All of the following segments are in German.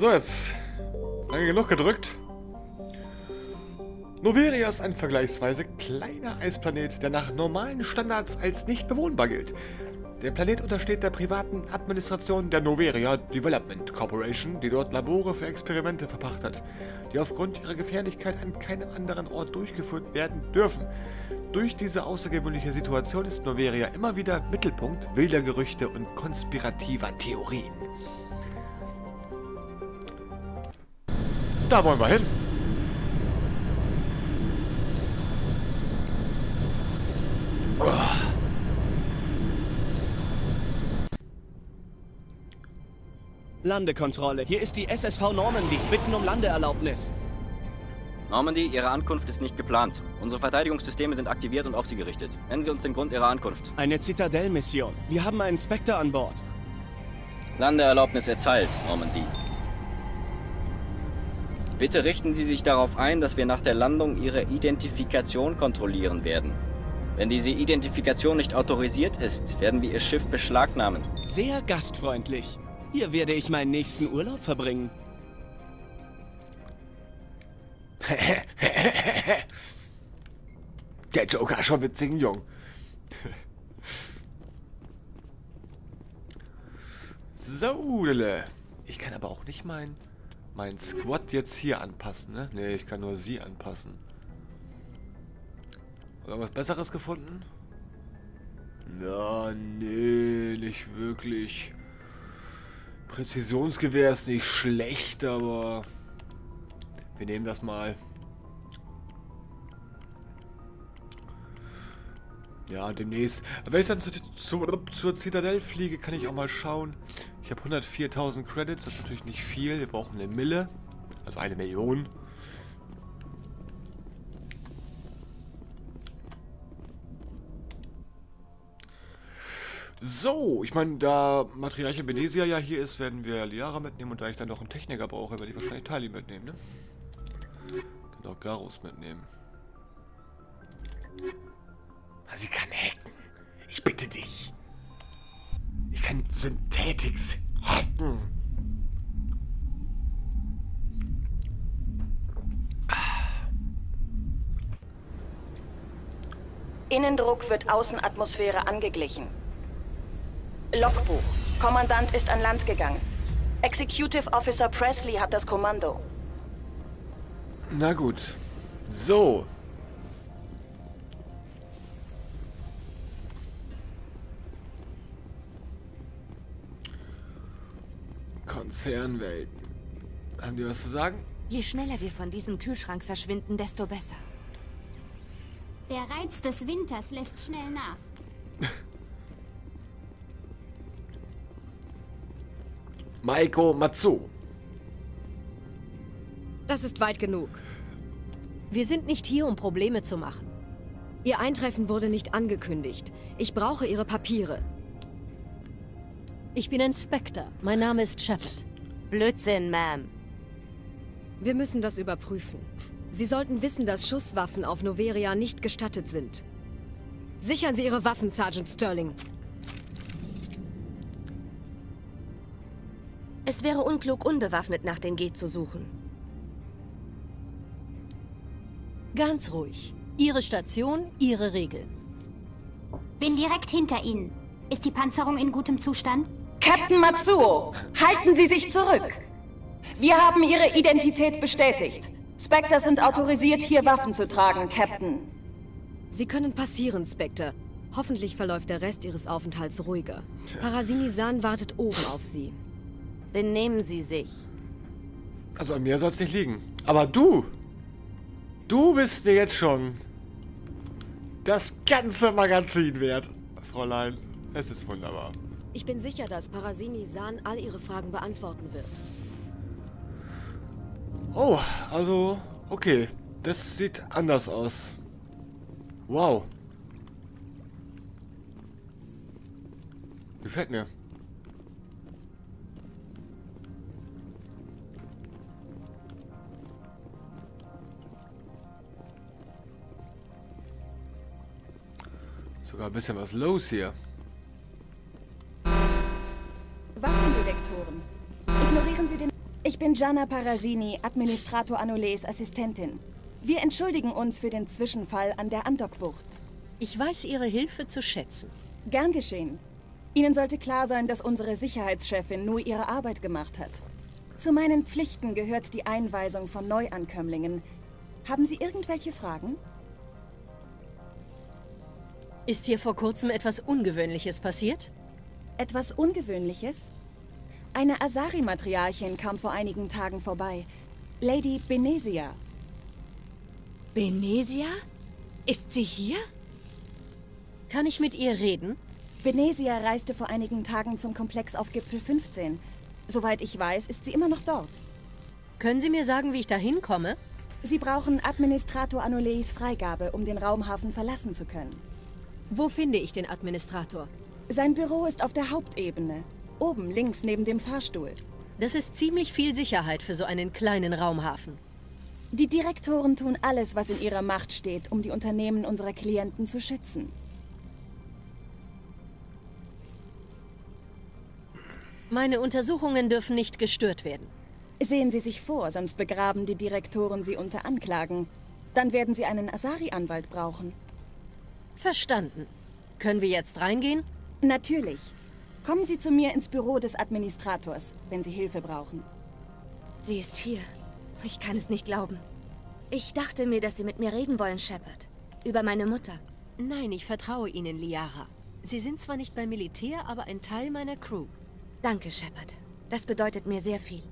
So, jetzt. Lange genug gedrückt. Noveria ist ein vergleichsweise kleiner Eisplanet, der nach normalen Standards als nicht bewohnbar gilt. Der Planet untersteht der privaten Administration der Noveria Development Corporation, die dort Labore für Experimente verpachtet, die aufgrund ihrer Gefährlichkeit an keinem anderen Ort durchgeführt werden dürfen. Durch diese außergewöhnliche Situation ist Noveria immer wieder Mittelpunkt wilder Gerüchte und konspirativer Theorien. Da wollen wir hin. Landekontrolle. Hier ist die SSV Normandy. Bitten um Landeerlaubnis. Normandy, Ihre Ankunft ist nicht geplant. Unsere Verteidigungssysteme sind aktiviert und auf Sie gerichtet. Nennen Sie uns den Grund Ihrer Ankunft. Eine Zitadell-Mission. Wir haben einen Spectre an Bord. Landeerlaubnis erteilt, Normandy. Bitte richten Sie sich darauf ein, dass wir nach der Landung Ihre Identifikation kontrollieren werden. Wenn diese Identifikation nicht autorisiert ist, werden wir Ihr Schiff beschlagnahmen. Sehr gastfreundlich. Hier werde ich meinen nächsten Urlaub verbringen. Der Joker schon witzigen Jung. So, Lille. Ich kann aber auch nicht mein Squad jetzt hier anpassen, ne? Ne, ich kann nur sie anpassen. Irgendwas Besseres gefunden? Na, nee, nicht wirklich. Präzisionsgewehr ist nicht schlecht, aber wir nehmen das mal. Ja, demnächst. Wenn ich dann zur Zitadelle fliege, kann ich auch mal schauen. Ich habe 104.000 Credits, das ist natürlich nicht viel. Wir brauchen eine Mille, also 1 Million. So, ich meine, da Matriarche Benesia ja hier ist, werden wir Liara mitnehmen und da ich dann noch einen Techniker brauche, werde ich wahrscheinlich Tali mitnehmen, ne? Kann auch Garus mitnehmen. Sie kann hacken. Ich bitte dich. Ich kann Synthetics hacken. Innendruck wird Außenatmosphäre angeglichen. Logbuch. Kommandant ist an Land gegangen. Executive Officer Presley hat das Kommando. Na gut. So. Konzernwelt. Haben die was zu sagen? Je schneller wir von diesem Kühlschrank verschwinden, desto besser. Der Reiz des Winters lässt schnell nach. Maiko Matsu. Das ist weit genug. Wir sind nicht hier, um Probleme zu machen. Ihr Eintreffen wurde nicht angekündigt. Ich brauche Ihre Papiere. Ich bin ein Spectre. Mein Name ist Shepard. Blödsinn, Ma'am. Wir müssen das überprüfen. Sie sollten wissen, dass Schusswaffen auf Noveria nicht gestattet sind. Sichern Sie Ihre Waffen, Sergeant Sterling. Es wäre unklug, unbewaffnet nach den G zu suchen. Ganz ruhig. Ihre Station, Ihre Regeln. Bin direkt hinter Ihnen. Ist die Panzerung in gutem Zustand? Captain Matsuo, halten Sie sich zurück. Wir haben Ihre Identität bestätigt. Spectre sind autorisiert, hier Waffen zu tragen, Captain. Sie können passieren, Spectre. Hoffentlich verläuft der Rest Ihres Aufenthalts ruhiger. Parasini-san wartet oben auf Sie. Benehmen Sie sich. Also an mir soll es nicht liegen. Aber du bist mir jetzt schon das ganze Magazin wert, Fräulein. Es ist wunderbar. Ich bin sicher, dass Parasini-san all Ihre Fragen beantworten wird. Oh, also, okay. Das sieht anders aus. Wow. Gefällt mir. Sogar ein bisschen was los hier. Waffendetektoren. Ignorieren Sie den... Ich bin Gianna Parasini, Administrator Anoles Assistentin. Wir entschuldigen uns für den Zwischenfall an der Andockbucht. Ich weiß Ihre Hilfe zu schätzen. Gern geschehen. Ihnen sollte klar sein, dass unsere Sicherheitschefin nur ihre Arbeit gemacht hat. Zu meinen Pflichten gehört die Einweisung von Neuankömmlingen. Haben Sie irgendwelche Fragen? Ist hier vor kurzem etwas Ungewöhnliches passiert? Etwas Ungewöhnliches? Eine Asari-Matriarchin kam vor einigen Tagen vorbei. Lady Benezia. Benezia? Ist sie hier? Kann ich mit ihr reden? Benezia reiste vor einigen Tagen zum Komplex auf Gipfel 15. Soweit ich weiß, ist sie immer noch dort. Können Sie mir sagen, wie ich da hinkomme? Sie brauchen Administrator Anoleis Freigabe, um den Raumhafen verlassen zu können. Wo finde ich den Administrator? Sein Büro ist auf der Hauptebene. Oben links neben dem Fahrstuhl. Das ist ziemlich viel Sicherheit für so einen kleinen Raumhafen. Die Direktoren tun alles, was in ihrer Macht steht, um die Unternehmen unserer Klienten zu schützen. Meine Untersuchungen dürfen nicht gestört werden. Sehen Sie sich vor, sonst begraben die Direktoren Sie unter Anklagen. Dann werden Sie einen Asari-Anwalt brauchen. Verstanden. Können wir jetzt reingehen? Natürlich. Kommen Sie zu mir ins Büro des Administrators, wenn Sie Hilfe brauchen. Sie ist hier. Ich kann es nicht glauben. Ich dachte mir, dass Sie mit mir reden wollen, Shepard. Über meine Mutter. Nein, ich vertraue Ihnen, Liara. Sie sind zwar nicht beim Militär, aber ein Teil meiner Crew. Danke, Shepard. Das bedeutet mir sehr viel.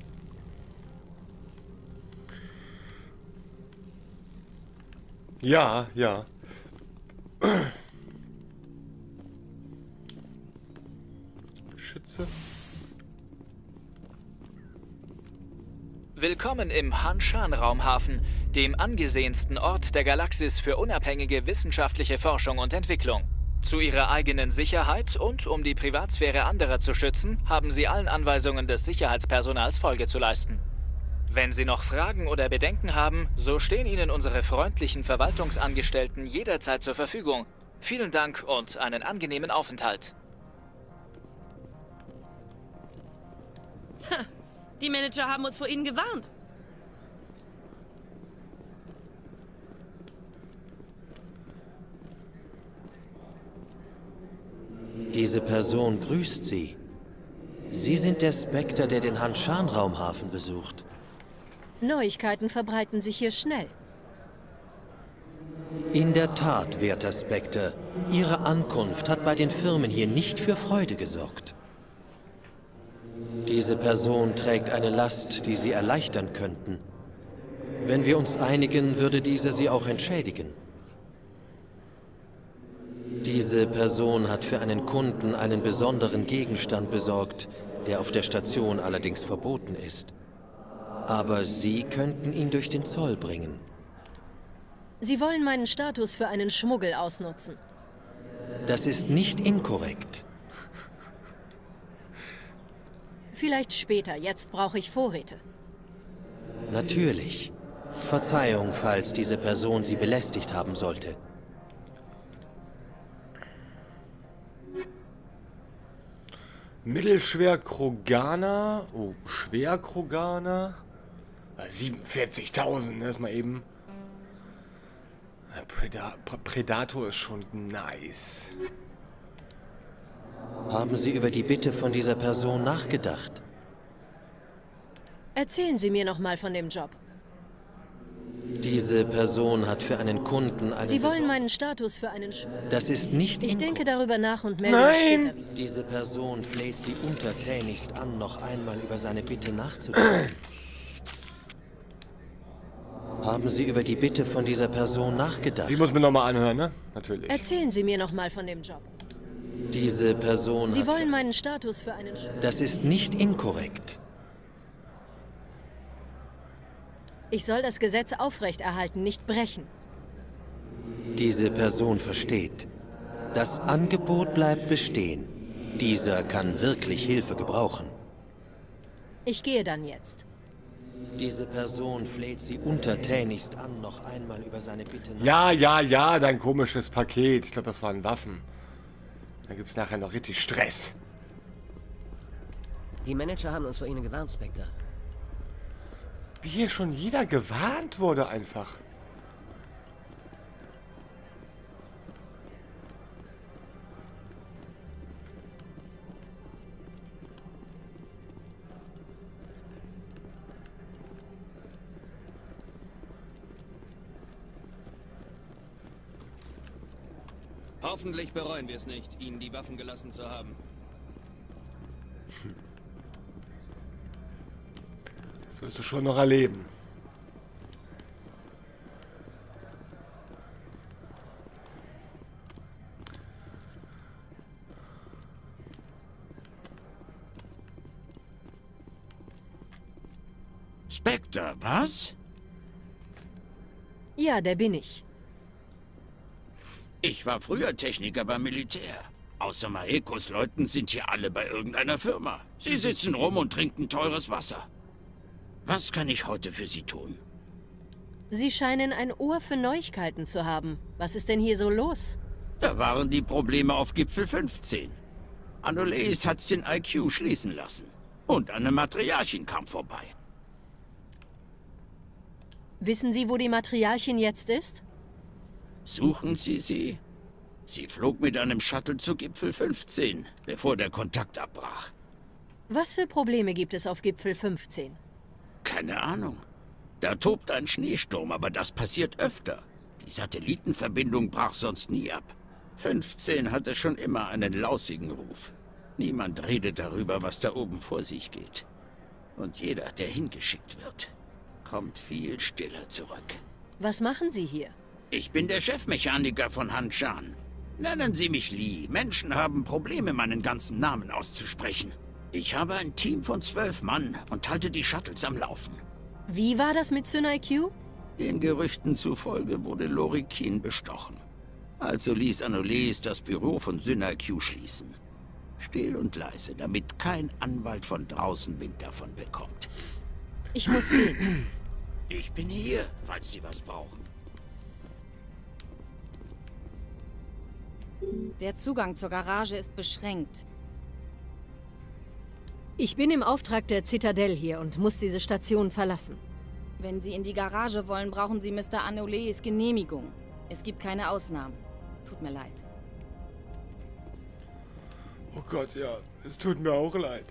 Ja, ja. Schütze. Willkommen im Han-Shan-Raumhafen, dem angesehensten Ort der Galaxis für unabhängige wissenschaftliche Forschung und Entwicklung. Zu ihrer eigenen Sicherheit und um die Privatsphäre anderer zu schützen, haben Sie allen Anweisungen des Sicherheitspersonals Folge zu leisten. Wenn Sie noch Fragen oder Bedenken haben, so stehen Ihnen unsere freundlichen Verwaltungsangestellten jederzeit zur Verfügung. Vielen Dank und einen angenehmen Aufenthalt. Die Manager haben uns vor Ihnen gewarnt. Diese Person grüßt Sie. Sie sind der Spectre, der den Han-Shan-Raumhafen besucht. Neuigkeiten verbreiten sich hier schnell. In der Tat, werter Spectre. Ihre Ankunft hat bei den Firmen hier nicht für Freude gesorgt. Diese Person trägt eine Last, die Sie erleichtern könnten. Wenn wir uns einigen, würde diese Sie auch entschädigen. Diese Person hat für einen Kunden einen besonderen Gegenstand besorgt, der auf der Station allerdings verboten ist. Aber Sie könnten ihn durch den Zoll bringen. Sie wollen meinen Status für einen Schmuggel ausnutzen. Das ist nicht inkorrekt. Vielleicht später, jetzt brauche ich Vorräte. Natürlich. Verzeihung, falls diese Person Sie belästigt haben sollte. Mittelschwer Kroganer. Oh, schwer Kroganer. 47.000, erstmal eben. Predator ist schon nice. Haben Sie über die Bitte von dieser Person nachgedacht? Erzählen Sie mir noch mal von dem Job. Diese Person hat für einen Kunden einen... Sie wollen meinen Status für einen Das ist nicht... Ich denke darüber nach und melde mich später wieder. Diese Person fleht Sie untertänigst an, noch einmal über seine Bitte nachzudenken. Haben Sie über die Bitte von dieser Person nachgedacht? Die muss mir nochmal anhören, ne? Natürlich. Erzählen Sie mir noch mal von dem Job. Diese Person Sie wollen meinen Status für einen... Das ist nicht inkorrekt. Ich soll das Gesetz aufrechterhalten, nicht brechen. Diese Person versteht. Das Angebot bleibt bestehen. Dieser kann wirklich Hilfe gebrauchen. Ich gehe dann jetzt. Diese Person fleht Sie untertänigst an, noch einmal über seine Bitte nachzudenken. Ja, dein komisches Paket. Ich glaube, das waren Waffen. Da gibt es nachher noch richtig Stress. Die Manager haben uns vor Ihnen gewarnt, Spectre. Wie hier schon jeder gewarnt wurde einfach. Hoffentlich bereuen wir es nicht, Ihnen die Waffen gelassen zu haben. Das wirst du schon noch erleben. Spectre, was? Ja, der bin ich. Ich war früher Techniker beim Militär. Außer Maekos Leuten sind hier alle bei irgendeiner Firma. Sie sitzen rum und trinken teures Wasser. Was kann ich heute für Sie tun? Sie scheinen ein Ohr für Neuigkeiten zu haben. Was ist denn hier so los? Da waren die Probleme auf Gipfel 15. Anoleis hat's den IQ schließen lassen. Und eine Matriarchin kam vorbei. Wissen Sie, wo die Matriarchin jetzt ist? Suchen Sie sie? Sie flog mit einem Shuttle zu Gipfel 15, bevor der Kontakt abbrach. Was für Probleme gibt es auf Gipfel 15? Keine Ahnung. Da tobt ein Schneesturm, aber das passiert öfter. Die Satellitenverbindung brach sonst nie ab. 15 hatte schon immer einen lausigen Ruf. Niemand redet darüber, was da oben vor sich geht. Und jeder, der hingeschickt wird, kommt viel stiller zurück. Was machen Sie hier? Ich bin der Chefmechaniker von Hanshan. Nennen Sie mich Lee. Menschen haben Probleme, meinen ganzen Namen auszusprechen. Ich habe ein Team von 12 Mann und halte die Shuttles am Laufen. Wie war das mit SynIQ? Den Gerüchten zufolge wurde Lorikin bestochen. Also ließ Anoleis das Büro von SynIQ schließen. Still und leise, damit kein Anwalt von draußen Wind davon bekommt. Ich muss gehen. Ich bin hier, falls Sie was brauchen. Der Zugang zur Garage ist beschränkt. Ich bin im Auftrag der Zitadelle hier und muss diese Station verlassen. Wenn Sie in die Garage wollen, brauchen Sie Mr. Anoleis Genehmigung. Es gibt keine Ausnahmen. Tut mir leid. Oh Gott, ja. Es tut mir auch leid.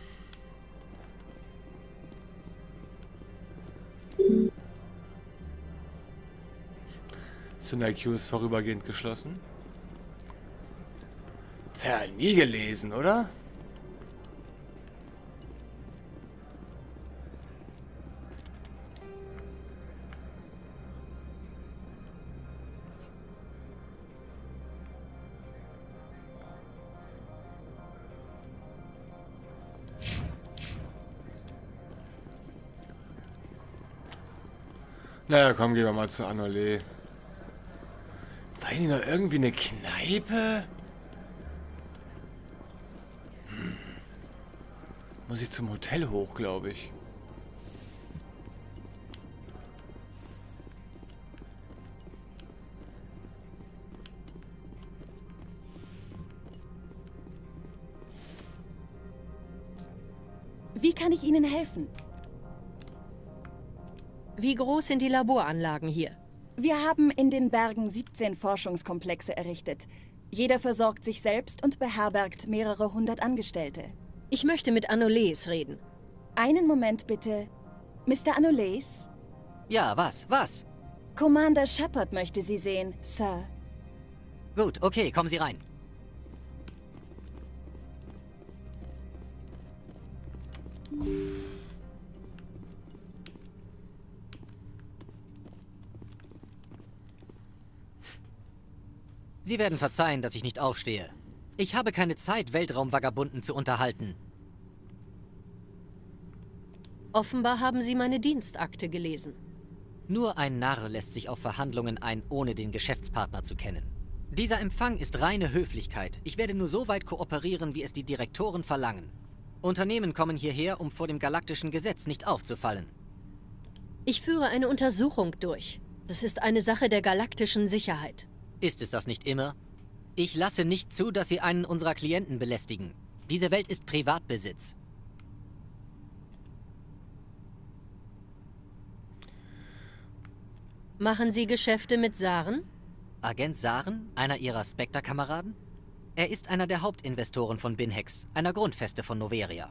SynIQ ist vorübergehend geschlossen. Das hat er nie gelesen, oder? Naja, komm, gehen wir mal zu Anoleis. War hier noch irgendwie eine Kneipe? Muss ich zum Hotel hoch, glaube ich. Wie kann ich Ihnen helfen? Wie groß sind die Laboranlagen hier? Wir haben in den Bergen 17 Forschungskomplexe errichtet. Jeder versorgt sich selbst und beherbergt mehrere hundert Angestellte. Ich möchte mit Anoleis reden. Einen Moment bitte. Mr. Anoleis? Ja, was? Was? Commander Shepard möchte Sie sehen, Sir. Gut, okay, kommen Sie rein. Sie werden verzeihen, dass ich nicht aufstehe. Ich habe keine Zeit, Weltraumvagabunden zu unterhalten. Offenbar haben Sie meine Dienstakte gelesen. Nur ein Narr lässt sich auf Verhandlungen ein, ohne den Geschäftspartner zu kennen. Dieser Empfang ist reine Höflichkeit. Ich werde nur so weit kooperieren, wie es die Direktoren verlangen. Unternehmen kommen hierher, um vor dem galaktischen Gesetz nicht aufzufallen. Ich führe eine Untersuchung durch. Das ist eine Sache der galaktischen Sicherheit. Ist es das nicht immer? Ich lasse nicht zu, dass Sie einen unserer Klienten belästigen. Diese Welt ist Privatbesitz. Machen Sie Geschäfte mit Saren? Agent Saren, einer Ihrer Spectre-Kameraden? Er ist einer der Hauptinvestoren von Binhex, einer Grundfeste von Noveria.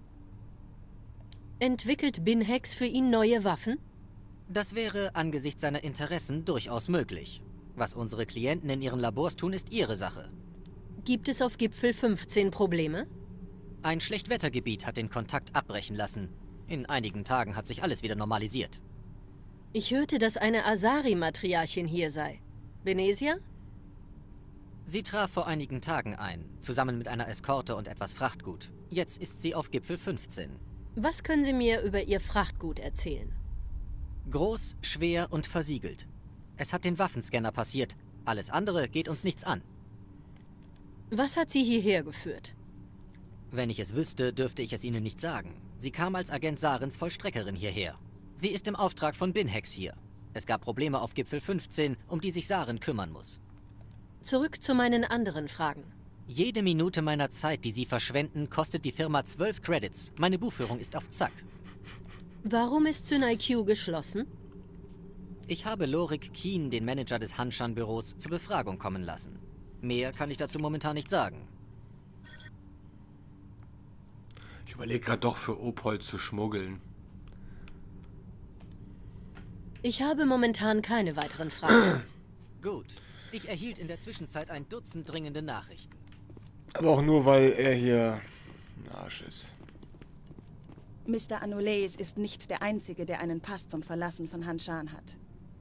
Entwickelt Binhex für ihn neue Waffen? Das wäre angesichts seiner Interessen durchaus möglich. Was unsere Klienten in ihren Labors tun, ist ihre Sache. Gibt es auf Gipfel 15 Probleme? Ein Schlechtwettergebiet hat den Kontakt abbrechen lassen. In einigen Tagen hat sich alles wieder normalisiert. Ich hörte, dass eine Asari-Matriarchin hier sei. Benesia? Sie traf vor einigen Tagen ein, zusammen mit einer Eskorte und etwas Frachtgut. Jetzt ist sie auf Gipfel 15. Was können Sie mir über Ihr Frachtgut erzählen? Groß, schwer und versiegelt. Es hat den Waffenscanner passiert. Alles andere geht uns nichts an. Was hat Sie hierher geführt? Wenn ich es wüsste, dürfte ich es Ihnen nicht sagen. Sie kam als Agent Sarens Vollstreckerin hierher. Sie ist im Auftrag von Binhex hier. Es gab Probleme auf Gipfel 15, um die sich Saren kümmern muss. Zurück zu meinen anderen Fragen. Jede Minute meiner Zeit, die Sie verschwenden, kostet die Firma 12 Credits. Meine Buchführung ist auf Zack. Warum ist SynIQ geschlossen? Ich habe Lorik Keen, den Manager des Hanshan-Büros, zur Befragung kommen lassen. Mehr kann ich dazu momentan nicht sagen. Ich überlege gerade doch für Opol zu schmuggeln. Ich habe momentan keine weiteren Fragen. Gut. Ich erhielt in der Zwischenzeit ein Dutzend dringende Nachrichten. Aber auch nur, weil er hier ein Arsch ist. Mr. Anoleis ist nicht der Einzige, der einen Pass zum Verlassen von Hanshan hat.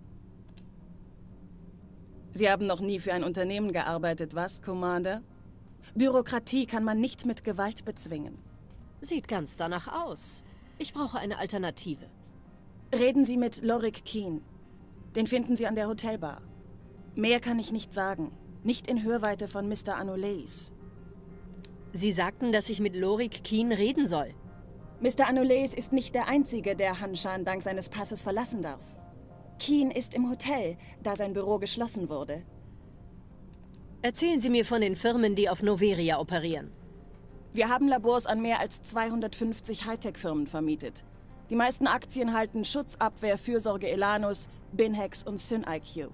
Sie haben noch nie für ein Unternehmen gearbeitet, was, Commander? Bürokratie kann man nicht mit Gewalt bezwingen. Sieht ganz danach aus. Ich brauche eine Alternative. Reden Sie mit Lorik Keen. Den finden Sie an der Hotelbar. Mehr kann ich nicht sagen. Nicht in Hörweite von Mr. Anoleis. Sie sagten, dass ich mit Lorik Keen reden soll. Mr. Anoleis ist nicht der Einzige, der Hanshan dank seines Passes verlassen darf. Keen ist im Hotel, da sein Büro geschlossen wurde. Erzählen Sie mir von den Firmen, die auf Noveria operieren. Wir haben Labors an mehr als 250 Hightech-Firmen vermietet. Die meisten Aktien halten Schutzabwehr, Fürsorge Elanus, Binhex und SynIQ.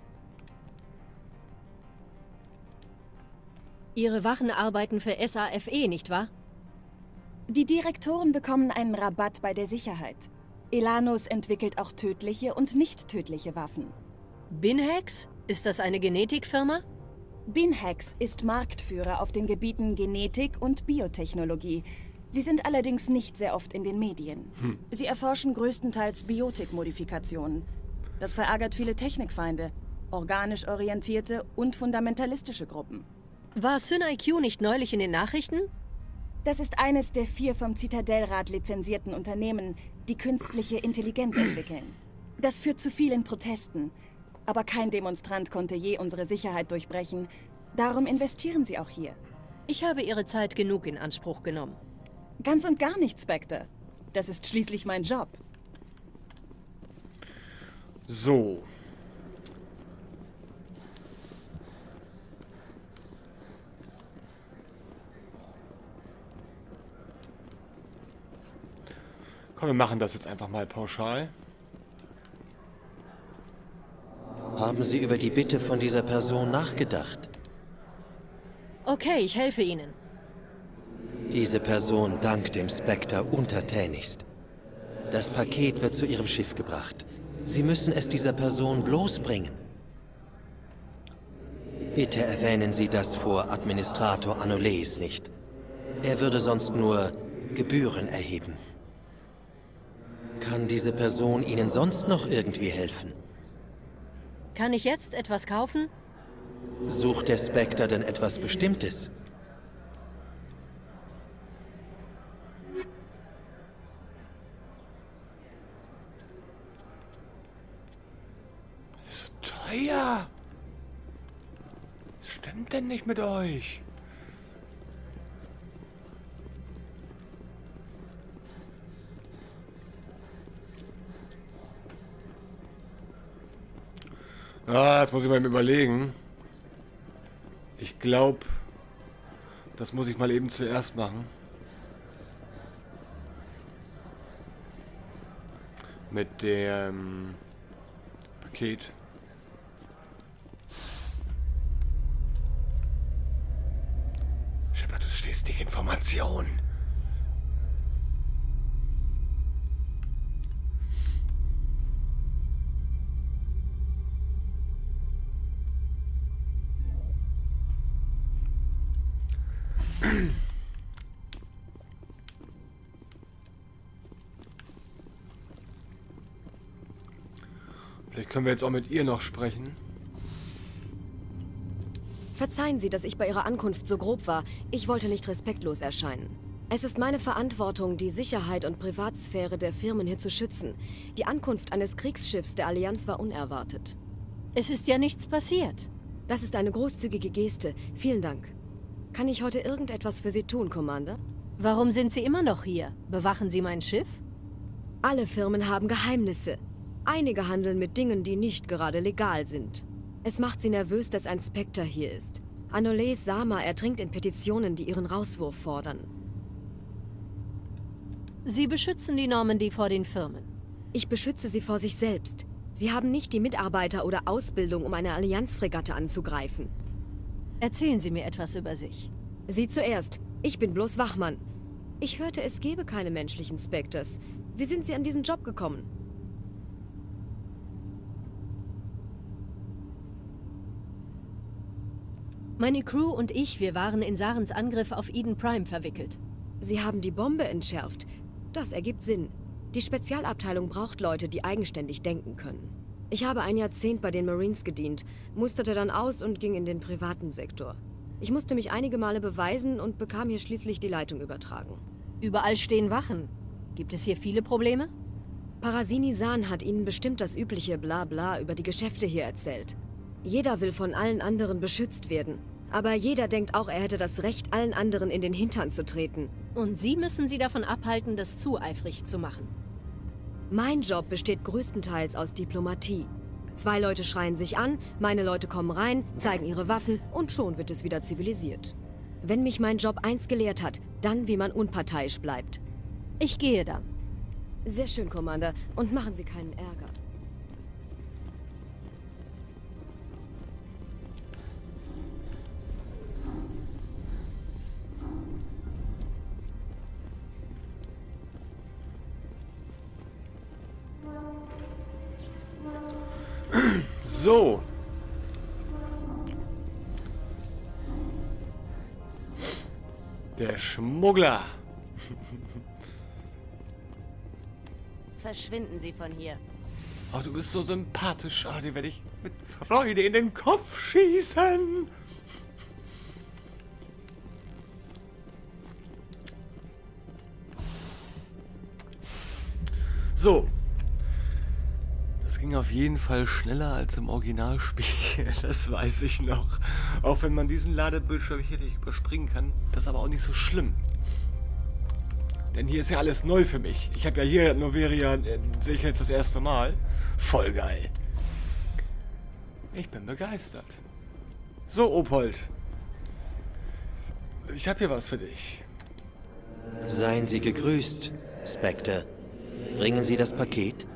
Ihre Wachen arbeiten für SAFE, nicht wahr? Die Direktoren bekommen einen Rabatt bei der Sicherheit. Elanus entwickelt auch tödliche und nicht tödliche Waffen. Binhex? Ist das eine Genetikfirma? Binhex ist Marktführer auf den Gebieten Genetik und Biotechnologie. Sie sind allerdings nicht sehr oft in den Medien. Sie erforschen größtenteils Biotikmodifikationen. Das verärgert viele Technikfeinde, organisch orientierte und fundamentalistische Gruppen. War SynIQ nicht neulich in den Nachrichten? Das ist eines der 4 vom Zitadellrat lizenzierten Unternehmen, die künstliche Intelligenz entwickeln. Das führt zu vielen Protesten. Aber kein Demonstrant konnte je unsere Sicherheit durchbrechen. Darum investieren sie auch hier. Ich habe Ihre Zeit genug in Anspruch genommen. Ganz und gar nicht, Spectre. Das ist schließlich mein Job. So. Komm, wir machen das jetzt einfach mal pauschal. Haben Sie über die Bitte von dieser Person nachgedacht? Okay, ich helfe Ihnen. Diese Person dankt dem Spectre untertänigst. Das Paket wird zu Ihrem Schiff gebracht. Sie müssen es dieser Person bloß bringen. Bitte erwähnen Sie das vor Administrator Anoleis nicht. Er würde sonst nur Gebühren erheben. Kann diese Person Ihnen sonst noch irgendwie helfen? Kann ich jetzt etwas kaufen? Sucht der Spectre denn etwas Bestimmtes? Das ist so teuer. Was stimmt denn nicht mit euch? Ah, jetzt muss ich mal überlegen. Ich glaube, das muss ich mal eben zuerst machen. Mit dem Paket. Shepard, du stehst die Information. Vielleicht können wir jetzt auch mit ihr noch sprechen. Verzeihen Sie, dass ich bei Ihrer Ankunft so grob war. Ich wollte nicht respektlos erscheinen. Es ist meine Verantwortung, die Sicherheit und Privatsphäre der Firmen hier zu schützen. Die Ankunft eines Kriegsschiffs der Allianz war unerwartet. Es ist ja nichts passiert. Das ist eine großzügige Geste. Vielen Dank. Kann ich heute irgendetwas für Sie tun, Commander? Warum sind Sie immer noch hier? Bewachen Sie mein Schiff? Alle Firmen haben Geheimnisse. Einige handeln mit Dingen, die nicht gerade legal sind. Es macht sie nervös, dass ein Spectre hier ist. Anoles Sama ertrinkt in Petitionen, die ihren Rauswurf fordern. Sie beschützen die Normandy vor den Firmen. Ich beschütze sie vor sich selbst. Sie haben nicht die Mitarbeiter oder Ausbildung, um eine Allianzfregatte anzugreifen. Erzählen Sie mir etwas über sich. Sie zuerst. Ich bin bloß Wachmann. Ich hörte, es gebe keine menschlichen Spectres. Wie sind Sie an diesen Job gekommen? Meine Crew und ich, wir waren in Sarens Angriff auf Eden Prime verwickelt. Sie haben die Bombe entschärft. Das ergibt Sinn. Die Spezialabteilung braucht Leute, die eigenständig denken können. Ich habe ein Jahrzehnt bei den Marines gedient, musterte dann aus und ging in den privaten Sektor. Ich musste mich einige Male beweisen und bekam hier schließlich die Leitung übertragen. Überall stehen Wachen. Gibt es hier viele Probleme? Parasini-San hat Ihnen bestimmt das übliche Blabla über die Geschäfte hier erzählt. Jeder will von allen anderen beschützt werden. Aber jeder denkt auch, er hätte das Recht, allen anderen in den Hintern zu treten. Und Sie müssen sie davon abhalten, das zu eifrig zu machen. Mein Job besteht größtenteils aus Diplomatie. 2 Leute schreien sich an, meine Leute kommen rein, zeigen ihre Waffen und schon wird es wieder zivilisiert. Wenn mich mein Job eins gelehrt hat, dann wie man unparteiisch bleibt. Ich gehe dann. Sehr schön, Commander. Und machen Sie keinen Ärger. So. Der Schmuggler. Verschwinden Sie von hier. Oh, du bist so sympathisch. Oh, den werde ich mit Freude in den Kopf schießen. So. Das ging auf jeden Fall schneller als im Originalspiel. Das weiß ich noch. Auch wenn man diesen Ladebildschirm hier nicht überspringen kann. Das ist aber auch nicht so schlimm. Denn hier ist ja alles neu für mich. Ich habe ja hier Noveria, sehe ich jetzt das erste Mal. Voll geil. Ich bin begeistert. So, Opold. Ich habe hier was für dich. Seien Sie gegrüßt, Spectre. Bringen Sie das Paket?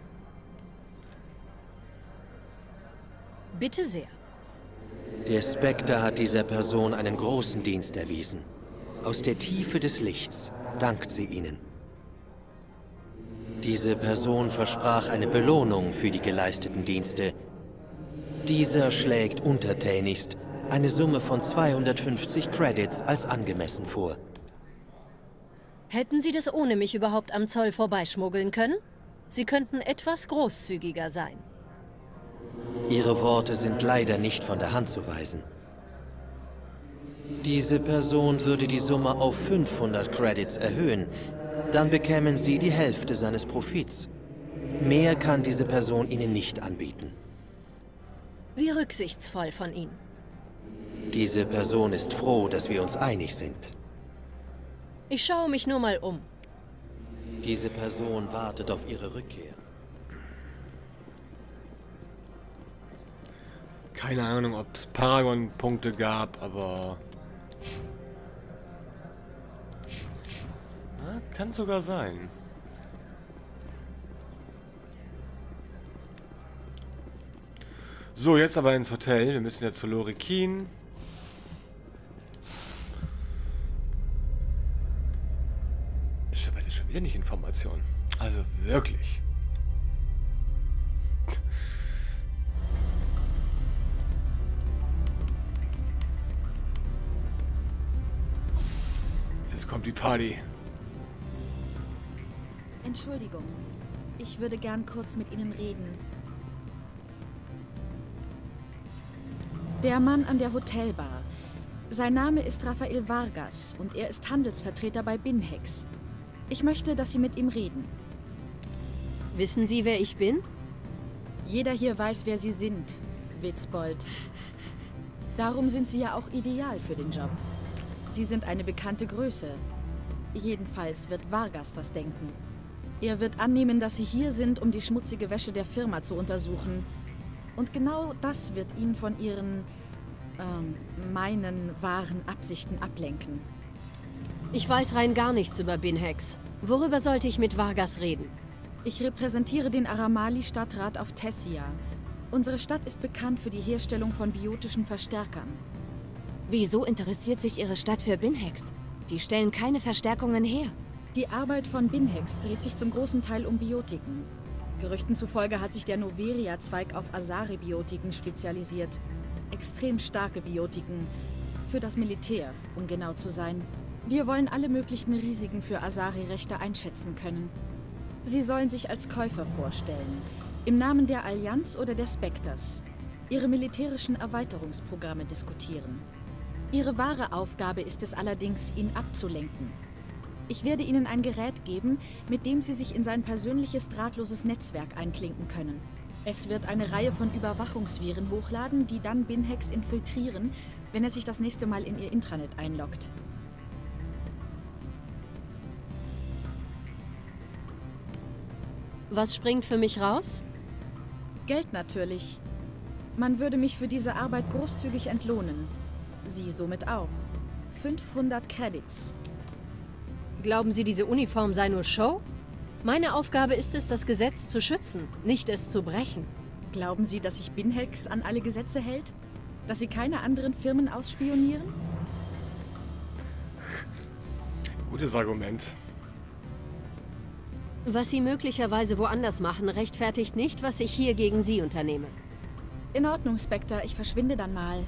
Bitte sehr. Der Spectre hat dieser Person einen großen Dienst erwiesen. Aus der Tiefe des Lichts dankt sie Ihnen. Diese Person versprach eine Belohnung für die geleisteten Dienste. Dieser schlägt untertänigst eine Summe von 250 Credits als angemessen vor. Hätten Sie das ohne mich überhaupt am Zoll vorbeischmuggeln können? Sie könnten etwas großzügiger sein. Ihre Worte sind leider nicht von der Hand zu weisen. Diese Person würde die Summe auf 500 Credits erhöhen. Dann bekämen Sie die Hälfte seines Profits. Mehr kann diese Person Ihnen nicht anbieten. Wie rücksichtsvoll von Ihnen. Diese Person ist froh, dass wir uns einig sind. Ich schaue mich nur mal um. Diese Person wartet auf Ihre Rückkehr. Keine Ahnung, ob es Paragon-Punkte gab, aber... Ja, kann sogar sein. So, jetzt aber ins Hotel. Wir müssen jetzt zu Lorikin. Shepard ist schon wieder nicht Information. Also wirklich. Jetzt kommt die Party. Entschuldigung, ich würde gern kurz mit Ihnen reden. Der Mann an der Hotelbar. Sein Name ist Rafael Vargas und er ist Handelsvertreter bei Binhex. Ich möchte, dass Sie mit ihm reden. Wissen Sie, wer ich bin? Jeder hier weiß, wer Sie sind, Witzbold. Darum sind Sie ja auch ideal für den Job. Sie sind eine bekannte Größe. Jedenfalls wird Vargas das denken. Er wird annehmen, dass Sie hier sind, um die schmutzige Wäsche der Firma zu untersuchen. Und genau das wird ihn von Ihren, meinen wahren Absichten ablenken. Ich weiß rein gar nichts über Binhex. Worüber sollte ich mit Vargas reden? Ich repräsentiere den Aramali-Stadtrat auf Tessia. Unsere Stadt ist bekannt für die Herstellung von biotischen Verstärkern. Wieso interessiert sich Ihre Stadt für Binhex? Die stellen keine Verstärkungen her. Die Arbeit von Binhex dreht sich zum großen Teil um Biotiken. Gerüchten zufolge hat sich der Noveria-Zweig auf Asari-Biotiken spezialisiert. Extrem starke Biotiken. Für das Militär, um genau zu sein. Wir wollen alle möglichen Risiken für Asari-Rechte einschätzen können. Sie sollen sich als Käufer vorstellen. Im Namen der Allianz oder der Spectres. Ihre militärischen Erweiterungsprogramme diskutieren. Ihre wahre Aufgabe ist es allerdings, ihn abzulenken. Ich werde Ihnen ein Gerät geben, mit dem Sie sich in sein persönliches drahtloses Netzwerk einklinken können. Es wird eine Reihe von Überwachungsviren hochladen, die dann Binhex infiltrieren, wenn er sich das nächste Mal in Ihr Intranet einloggt. Was springt für mich raus? Geld natürlich. Man würde mich für diese Arbeit großzügig entlohnen. Sie somit auch. 500 Credits. Glauben Sie, diese Uniform sei nur Show? Meine Aufgabe ist es, das Gesetz zu schützen, nicht es zu brechen. Glauben Sie, dass sich Binhex an alle Gesetze hält? Dass Sie keine anderen Firmen ausspionieren? Gutes Argument. Was Sie möglicherweise woanders machen, rechtfertigt nicht, was ich hier gegen Sie unternehme. In Ordnung, Spectre. Ich verschwinde dann mal.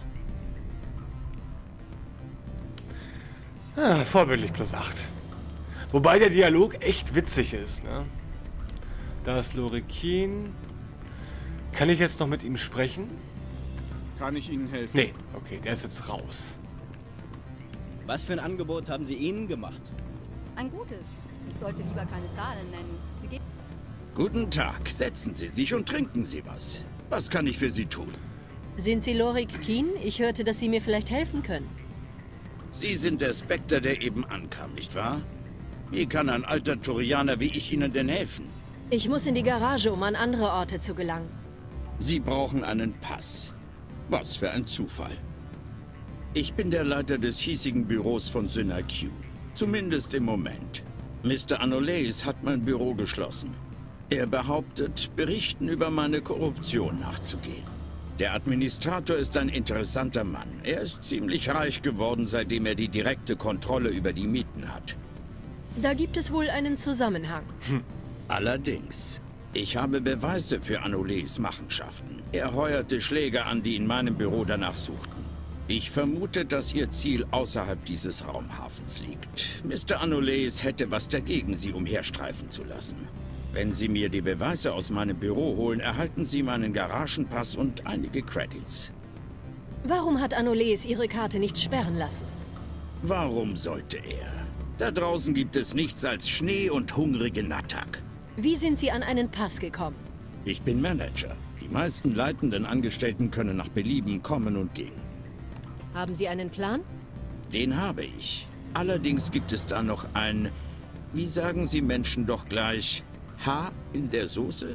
Ah, vorbildlich +8. Wobei der Dialog echt witzig ist, ne? Da ist Lorikin. Kann ich jetzt noch mit ihm sprechen? Kann ich Ihnen helfen? Nee, okay, der ist jetzt raus. Was für ein Angebot haben Sie ihnen gemacht? Ein gutes. Ich sollte lieber keine Zahlen nennen. Sie geht. Guten Tag. Setzen Sie sich und trinken Sie was. Was kann ich für Sie tun? Sind Sie Lorik Keen? Ich hörte, dass Sie mir vielleicht helfen können. Sie sind der Spectre, der eben ankam, nicht wahr? Wie kann ein alter Turianer wie ich Ihnen denn helfen? Ich muss in die Garage, um an andere Orte zu gelangen. Sie brauchen einen Pass. Was für ein Zufall. Ich bin der Leiter des hiesigen Büros von SYNAQ. Zumindest im Moment. Mr. Anoleis hat mein Büro geschlossen. Er behauptet, Berichten über meine Korruption nachzugehen. Der Administrator ist ein interessanter Mann. Er ist ziemlich reich geworden, seitdem er die direkte Kontrolle über die Mieten hat. Da gibt es wohl einen Zusammenhang. Allerdings. Ich habe Beweise für Anoleis Machenschaften. Er heuerte Schläger an, die in meinem Büro danach suchten. Ich vermute, dass Ihr Ziel außerhalb dieses Raumhafens liegt. Mr. Anoleis hätte was dagegen, Sie umherstreifen zu lassen. Wenn Sie mir die Beweise aus meinem Büro holen, erhalten Sie meinen Garagenpass und einige Credits. Warum hat Anoleis Ihre Karte nicht sperren lassen? Warum sollte er? Da draußen gibt es nichts als Schnee und hungrige Natak. Wie sind Sie an einen Pass gekommen? Ich bin Manager. Die meisten leitenden Angestellten können nach Belieben kommen und gehen. Haben Sie einen Plan? Den habe ich. Allerdings gibt es da noch ein, wie sagen Sie Menschen doch gleich, Haar in der Soße?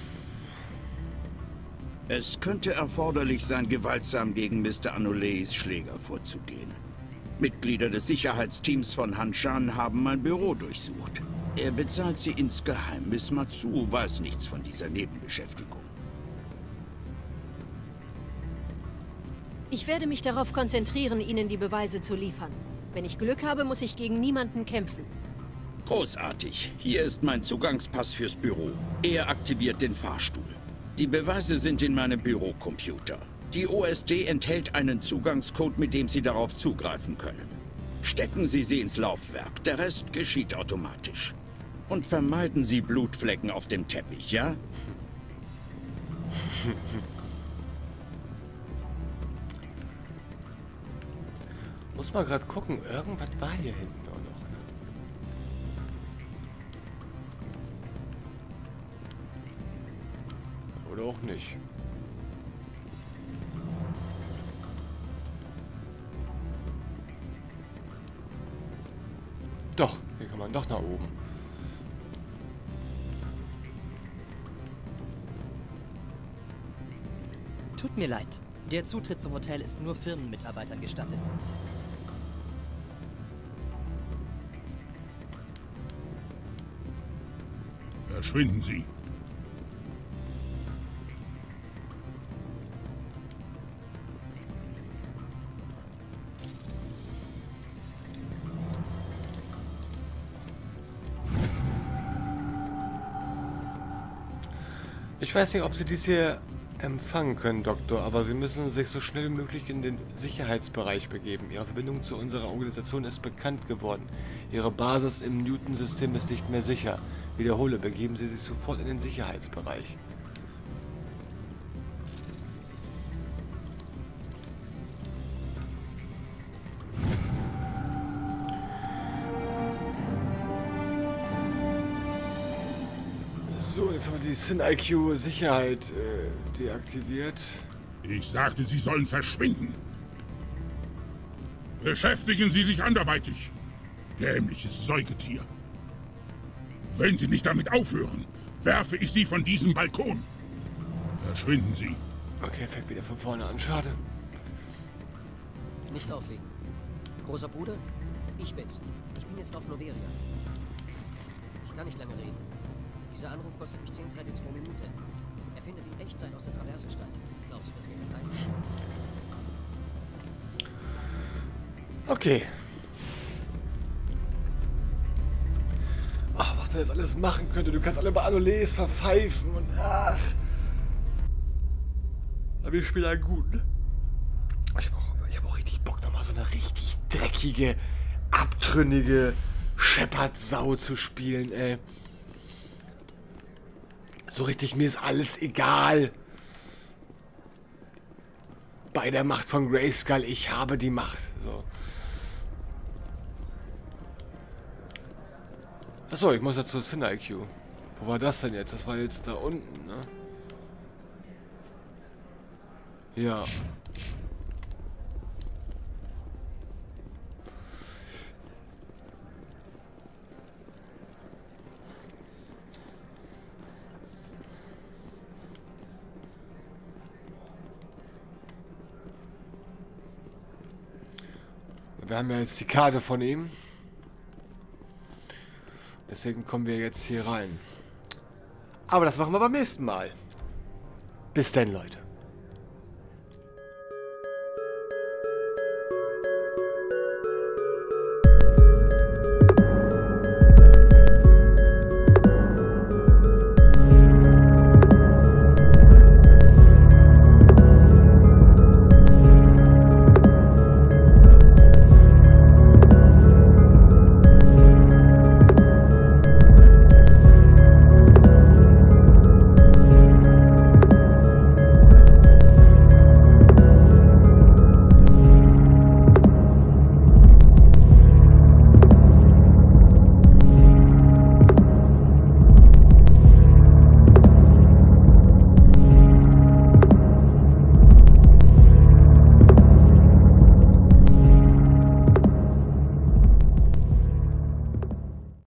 Es könnte erforderlich sein, gewaltsam gegen Mr. Anoleis Schläger vorzugehen. Mitglieder des Sicherheitsteams von Hanshan haben mein Büro durchsucht. Er bezahlt sie insgeheim. Miss Matsu weiß nichts von dieser Nebenbeschäftigung. Ich werde mich darauf konzentrieren, Ihnen die Beweise zu liefern. Wenn ich Glück habe, muss ich gegen niemanden kämpfen. Großartig. Hier ist mein Zugangspass fürs Büro. Er aktiviert den Fahrstuhl. Die Beweise sind in meinem Bürocomputer. Die OSD enthält einen Zugangscode, mit dem Sie darauf zugreifen können. Stecken Sie sie ins Laufwerk. Der Rest geschieht automatisch. Und vermeiden Sie Blutflecken auf dem Teppich, ja? Muss mal gerade gucken, irgendwas war hier hinten auch noch. Ne? Oder auch nicht. Doch, hier kann man doch nach oben. Tut mir leid. Der Zutritt zum Hotel ist nur Firmenmitarbeitern gestattet. Verschwinden Sie. Ich weiß nicht, ob Sie dies hier empfangen können, Doktor, aber Sie müssen sich so schnell wie möglich in den Sicherheitsbereich begeben. Ihre Verbindung zu unserer Organisation ist bekannt geworden. Ihre Basis im Newton-System ist nicht mehr sicher. Wiederhole, begeben Sie sich sofort in den Sicherheitsbereich. So, jetzt haben wir die SynIQ-Sicherheit deaktiviert. Ich sagte, Sie sollen verschwinden. Beschäftigen Sie sich anderweitig. Dämliches Säugetier. Wenn Sie nicht damit aufhören, werfe ich Sie von diesem Balkon. Verschwinden Sie. Okay, fängt wieder von vorne an. Schade. Nicht auflegen. Großer Bruder, ich bin's. Ich bin jetzt auf Noveria. Ich kann nicht lange reden. Dieser Anruf kostet mich 10 Credits pro Minute. Er findet in Echtzeit aus der Traverse statt. Glaubst du, das wäre der Preis? Okay. Ach, was man jetzt alles machen könnte. Du kannst alle bei Anoles verpfeifen und ach. Aber wir spielen ja gut, ne? Ich hab auch richtig Bock, nochmal so eine richtig dreckige, abtrünnige Shepard-Sau zu spielen, ey. So richtig, mir ist alles egal. Bei der Macht von Grayskull, ich habe die Macht. So. Achso, ich muss ja zur SynIQ. Wo war das denn jetzt? Das war jetzt da unten, ne? Ja. Wir haben ja jetzt die Karte von ihm. Deswegen kommen wir jetzt hier rein. Aber das machen wir beim nächsten Mal. Bis denn, Leute.